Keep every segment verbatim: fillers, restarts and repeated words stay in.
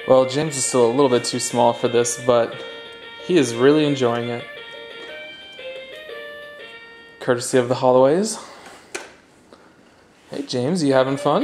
Well, James is still a little bit too small for this, but he is really enjoying it. Courtesy of the Holloways. Hey James, you having fun?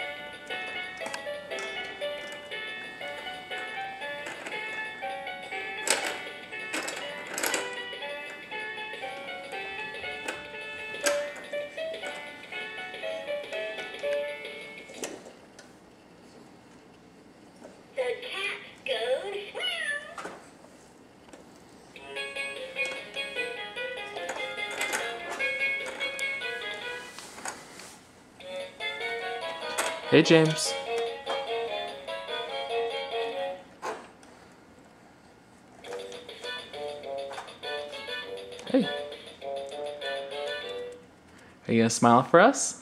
Hey James. Hey. Are you gonna smile for us?